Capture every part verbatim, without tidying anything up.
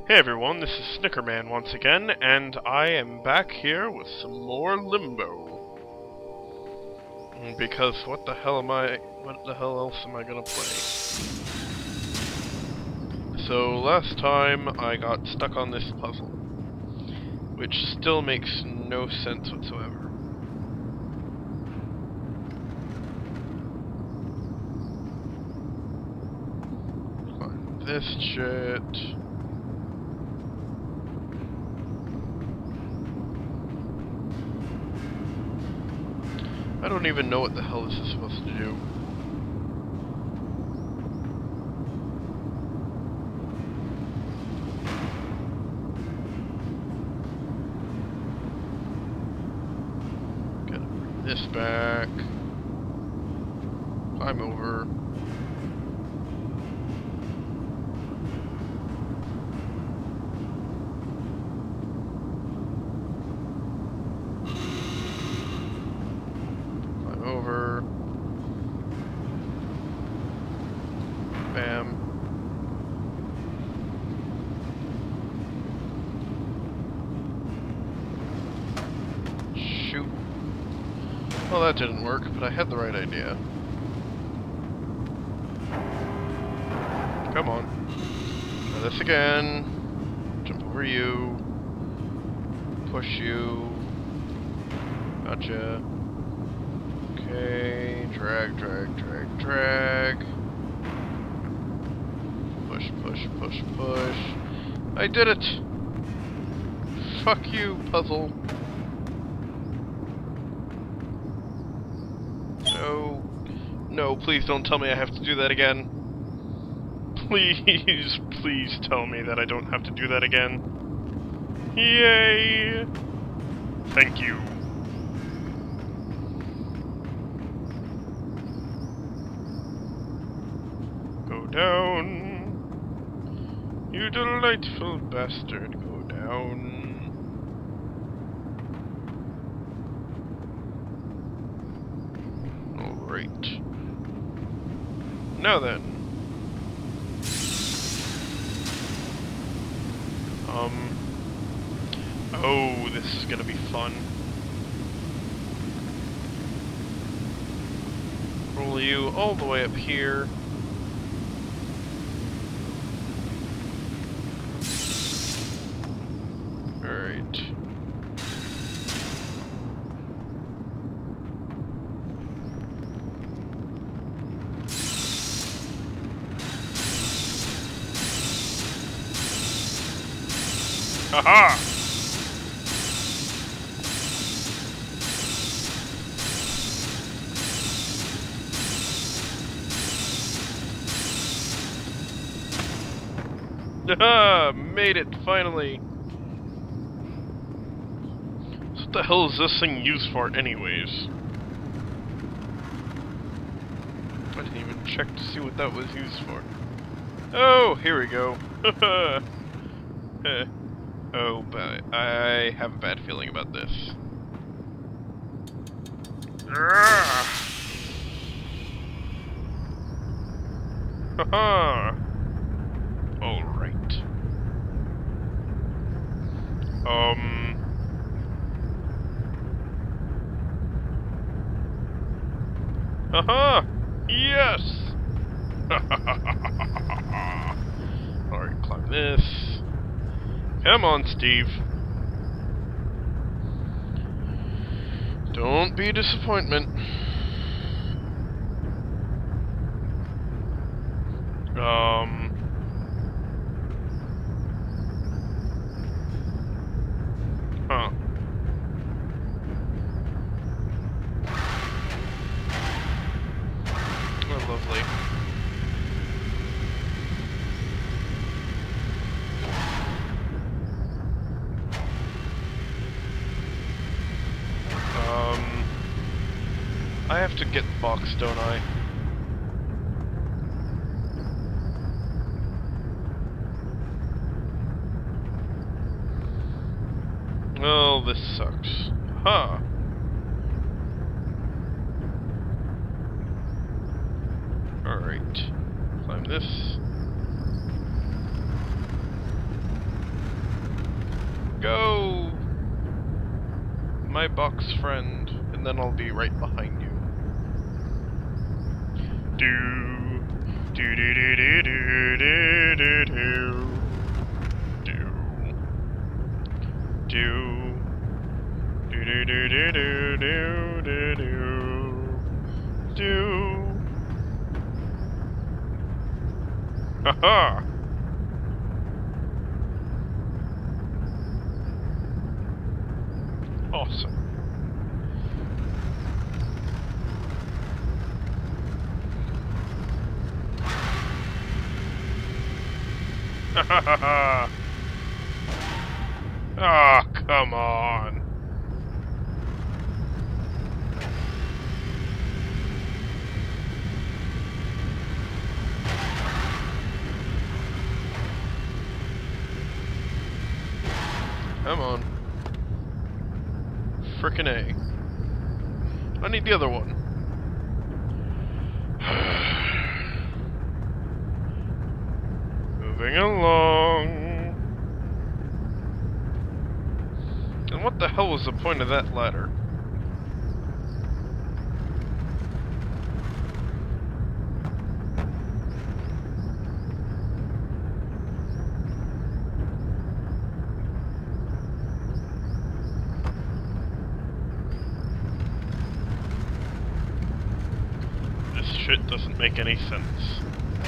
Hey everyone, this is Snickerman once again, and I am back here with some more Limbo. Because what the hell am I, what the hell else am I gonna play? So last time I got stuck on this puzzle, which still makes no sense whatsoever. Climb this shit. I don't even know what the hell this is supposed to do. Gotta bring this back. Climb over. Over. Bam. Shoot. Well, that didn't work, but I had the right idea. Come on. Try this again. Jump over you. Push you. Gotcha. Okay, drag, drag, drag, drag. Push, push, push, push. I did it! Fuck you, puzzle. No. No, please don't tell me I have to do that again. Please, please tell me that I don't have to do that again. Yay! Thank you. Down, you delightful bastard, go down. Alright. Now then. Um. Oh, this is gonna be fun. Roll you all the way up here. Alright. Haha! Haha! Made it, finally! What the hell is this thing used for anyways? I didn't even check to see what that was used for. Oh, here we go. Oh, but I have a bad feeling about this. Haha! Alright. Um... Haha! Yes! Alright, climb this. Come on, Steve. Don't be a disappointment. Um... Huh. Oh, lovely. Um, I have to get the box, don't I? Well, this sucks. Huh. Alright. Climb this. my box friend, and then I'll be right behind you. Do do do do do do do do do do do do do do do do do do do. Haha. Awesome. Ha ha ha ha! Ah, come on! Come on. Frickin' A. I need the other one. Moving along. And what the hell was the point of that ladder? Shit doesn't make any sense.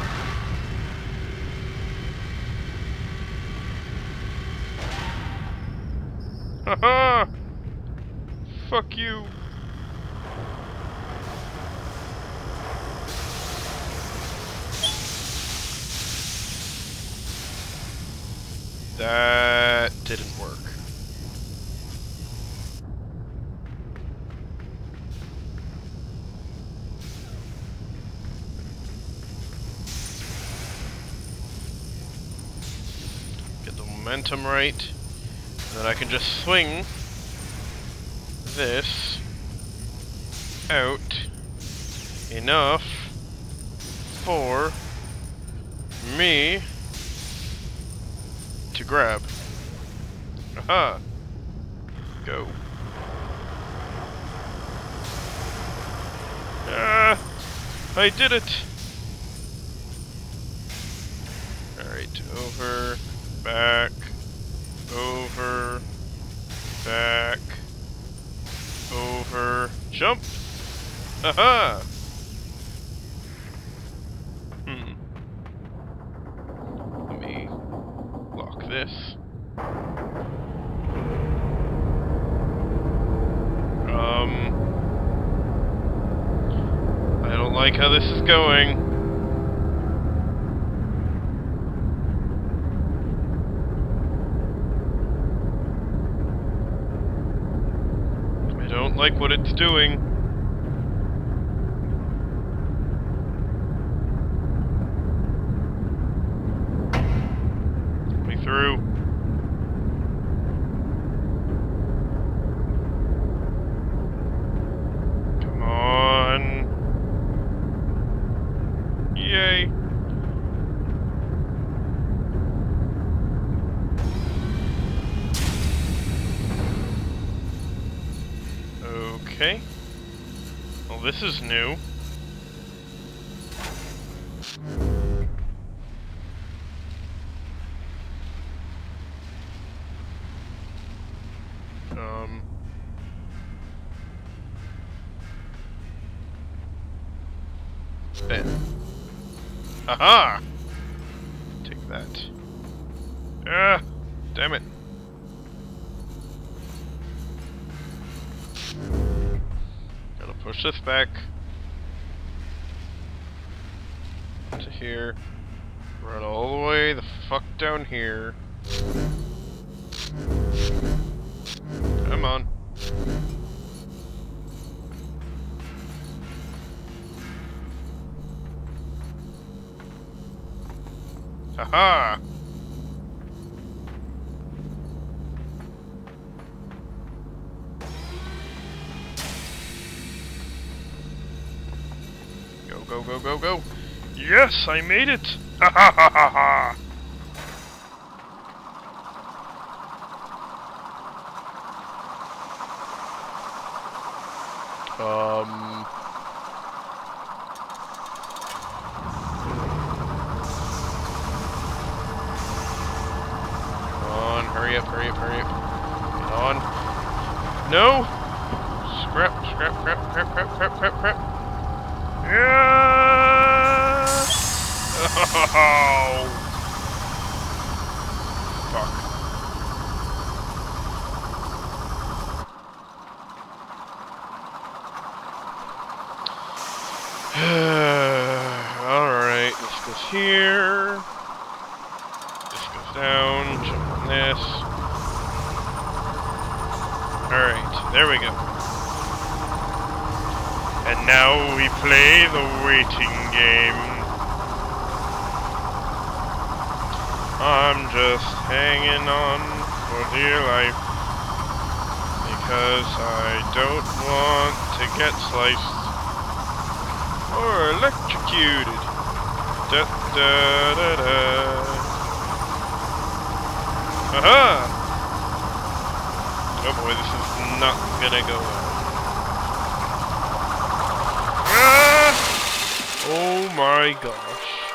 Haha! Fuck you! That didn't work. Momentum right, and then I can just swing this out enough for me to grab. Aha! Go. Ah! I did it! Alright, over. Back, over, back, over, jump! Aha! Hmm. Let me lock this. Um, I don't like how this is going. Like what it's doing. Let me through. Come on. Yay. Okay. Well, this is new. Um. Spin. Aha! Take that. Ah! Damn it. Push this back to here. Run all the way the fuck down here. Come on. Haha! Go, go, go, go. Yes, I made it! Ha ha ha ha ha! Um... Come on, hurry up, hurry up, hurry up. Get on. No! Scrap, scrap, crap, crap, crap, crap, crap, crap. Yeah! Oh! Fuck. Alright, this goes here. This goes down. Jump on this. Alright, there we go. And now we play the waiting game. I'm just hanging on for dear life because I don't want to get sliced or electrocuted. Da da da da. Aha! Oh boy, this is not gonna go well. Ah! Oh my gosh.